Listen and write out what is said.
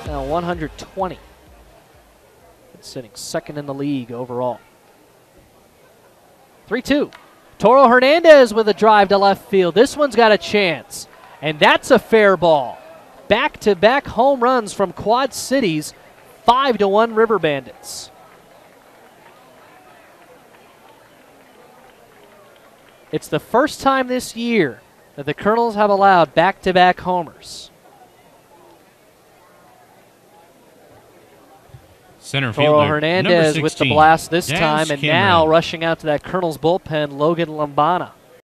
Now 120. It's sitting second in the league overall. 3-2. Toro-Hernandez with a drive to left field. This one's got a chance, and that's a fair ball. Back-to-back home runs from Quad Cities, 5-1 River Bandits. It's the first time this year that the Colonels have allowed back-to-back homers. Center fielder Toro-Hernandez with the blast this time, and Cameron. now rushing out to that Colonels bullpen, Logan Lombana.